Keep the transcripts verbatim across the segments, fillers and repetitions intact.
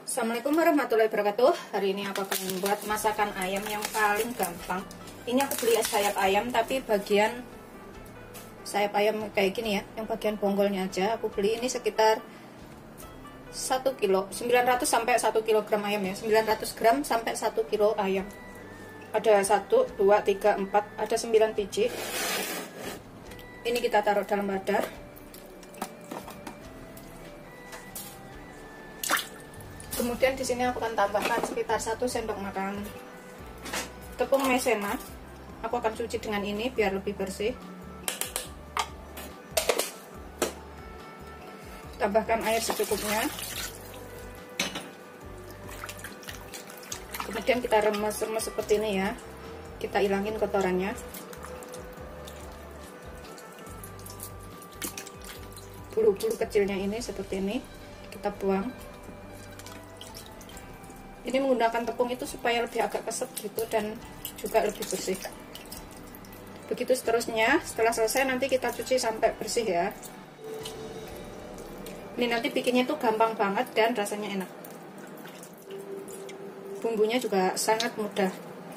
Assalamualaikum warahmatullahi wabarakatuh. Hari ini aku akan membuat masakan ayam yang paling gampang. Ini aku beli sayap ayam, tapi bagian sayap ayam kayak gini ya, yang bagian bonggolnya aja aku beli. Ini sekitar satu kilo, sembilan ratus sampai satu kilogram ayam ya, sembilan ratus gram sampai satu kilo ayam. Ada satu, dua, tiga, empat, ada sembilan biji. Ini kita taruh dalam wadah. Kemudian di sini aku akan tambahkan sekitar satu sendok makan tepung maizena. Aku akan cuci dengan ini biar lebih bersih. Tambahkan air secukupnya. Kemudian kita remes-remes seperti ini ya. Kita ilangin kotorannya. Bulu-bulu kecilnya ini seperti ini kita buang. Ini menggunakan tepung itu supaya lebih agak keset gitu dan juga lebih bersih. Begitu seterusnya, setelah selesai nanti kita cuci sampai bersih ya. Ini nanti bikinnya itu gampang banget dan rasanya enak. Bumbunya juga sangat mudah.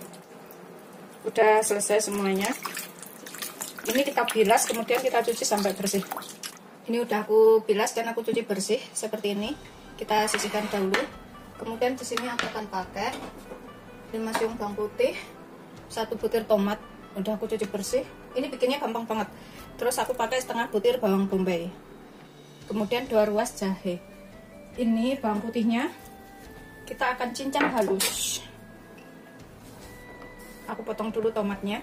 Udah selesai semuanya. Ini kita bilas, kemudian kita cuci sampai bersih. Ini udah aku bilas dan aku cuci bersih seperti ini. Kita sisihkan dahulu. Kemudian di sini aku akan pakai lima siung bawang putih, satu butir tomat, udah aku cuci bersih. Ini bikinnya gampang banget. Terus aku pakai setengah butir bawang bombay. Kemudian dua ruas jahe. Ini bawang putihnya kita akan cincang halus. Aku potong dulu tomatnya.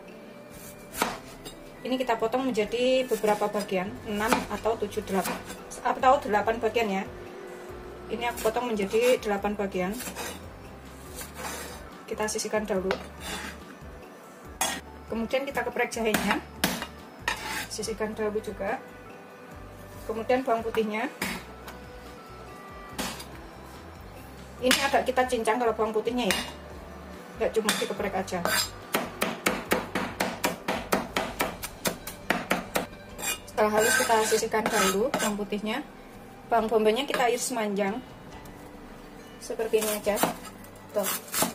Ini kita potong menjadi beberapa bagian, enam atau tujuh, delapan atau delapan bagian ya. Ini aku potong menjadi delapan bagian. Kita sisihkan dahulu. Kemudian kita geprek jahenya. Sisihkan dahulu juga. Kemudian bawang putihnya. Ini agak kita cincang kalau bawang putihnya ya. Nggak cuma dikeprek aja. Setelah halus kita sisihkan dahulu bawang putihnya. Bawang bombaynya kita iris manjang seperti ini aja. Tuh.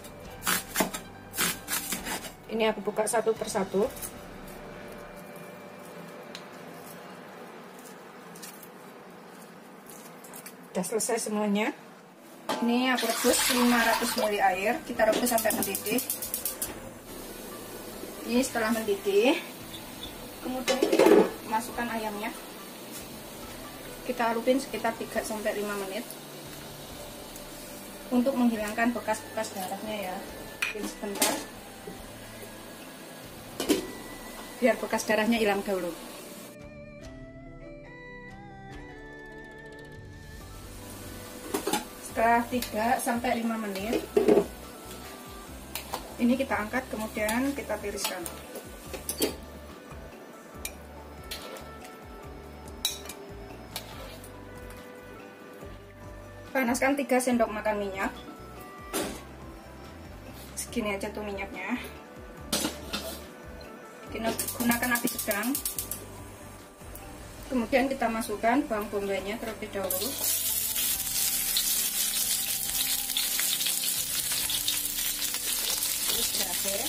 Ini aku buka satu persatu. Udah selesai semuanya. Ini aku rebus lima ratus mililiter air. Kita rebus sampai mendidih. Ini setelah mendidih, kemudian kita masukkan ayamnya. Kita halusin sekitar tiga sampai lima menit untuk menghilangkan bekas-bekas darahnya ya. Ini sebentar biar bekas darahnya hilang dulu. Setelah tiga sampai lima menit ini kita angkat, kemudian kita tiriskan. Panaskan tiga sendok makan minyak. Segini aja tuh minyaknya. Gunakan api sedang. Kemudian kita masukkan bawang bombaynya terlebih dahulu. Terus jahe.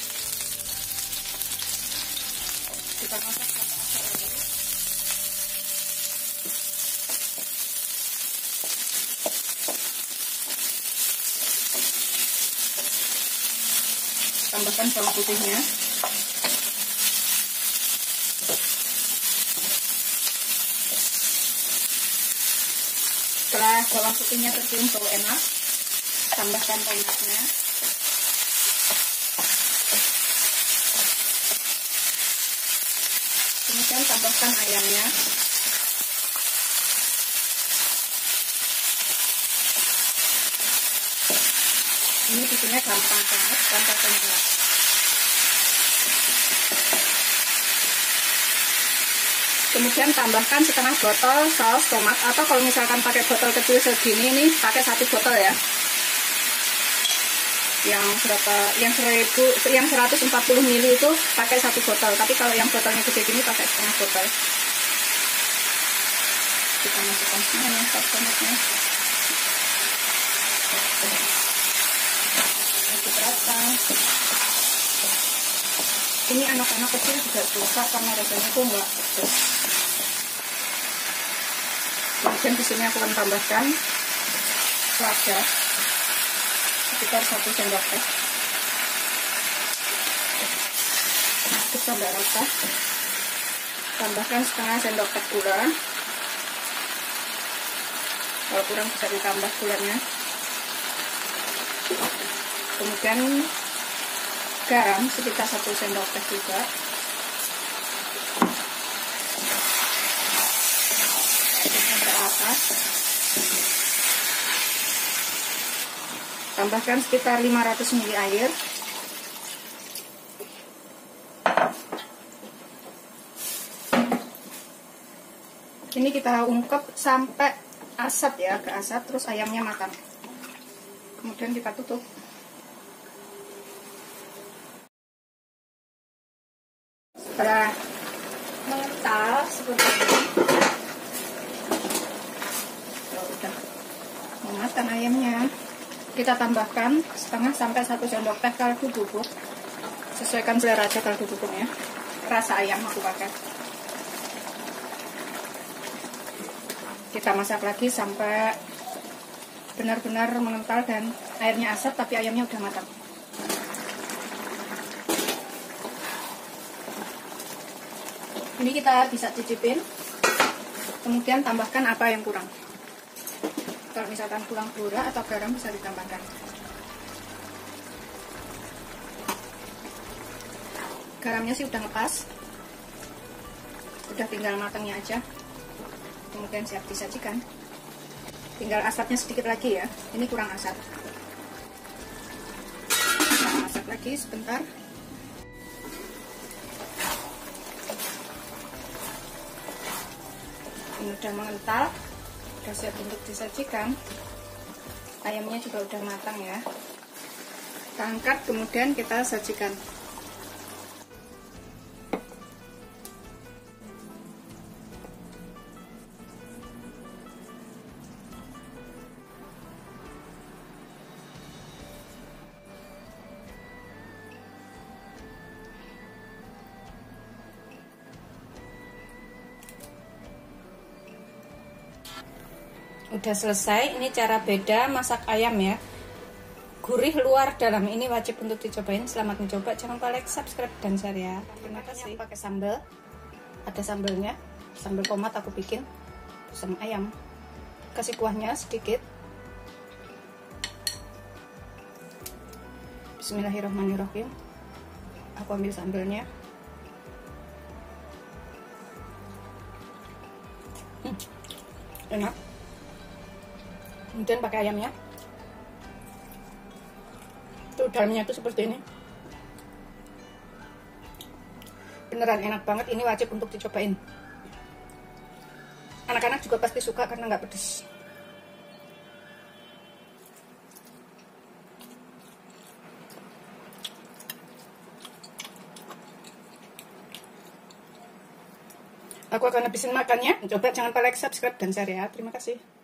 Kita masak sampai asar lagi. Tambahkan bawang putihnya. Setelah bawang putihnya tercium bau enak, tambahkan tomatnya. Kemudian tambahkan ayamnya. Ini bikinnya gampang banget tanpa penyedap. Kemudian tambahkan setengah botol saus tomat, atau kalau misalkan pakai botol kecil segini, ini pakai satu botol ya. Yang berapa? Yang seribu, yang seratus empat puluh mililiter itu pakai satu botol. Tapi kalau yang botolnya gede gini pakai setengah botol. Kita masukkan semuanya saus tomatnya. Ini anak-anak kecil juga suka karena rasanya itu enggak pedas. Kemudian di sini aku akan tambahkan lada sekitar satu sendok teh. Aduk sampai rata. Tambahkan setengah sendok teh gula. Kalau kurang bisa ditambah gulanya. Kemudian garam sekitar satu sendok teh juga. Sampai atas. Tambahkan sekitar lima ratus mililiter air. Ini kita ungkep sampai asat ya, ke asat, terus ayamnya matang. Kemudian kita tutup. Setelah mengental seperti ini, kalau udah matang ayamnya, kita tambahkan setengah sampai satu sendok teh kaldu bubuk. Sesuaikan selera aja kaldu bubuknya. Rasa ayam aku pakai. Kita masak lagi sampai benar-benar mengental dan airnya asap tapi ayamnya udah matang. Ini kita bisa cicipin, kemudian tambahkan apa yang kurang. Kalau misalkan kurang gula atau garam bisa ditambahkan. Garamnya sih udah ngepas, udah tinggal matangnya aja. Kemudian siap disajikan. Tinggal asapnya sedikit lagi ya. Ini kurang asap. Kita masak lagi sebentar. Ini udah mengental, udah siap untuk disajikan. Ayamnya juga udah matang ya. Kita angkat, kemudian kita sajikan. Udah selesai. Ini cara beda masak ayam ya, gurih luar dalam. Ini wajib untuk dicobain. Selamat mencoba, jangan lupa like, subscribe, dan share ya. Terima kasih. Pakai sambal, ada sambalnya, sambal tomat aku bikin sama ayam. Kasih kuahnya sedikit. Bismillahirrahmanirrahim. Aku ambil sambalnya. hmm, enak. Kemudian pakai ayamnya. Tuh dalamnya tuh seperti ini. Beneran enak banget. Ini wajib untuk dicobain. Anak-anak juga pasti suka karena nggak pedes. Aku akan habisin makannya. Coba jangan lupa like, subscribe, dan share ya. Terima kasih.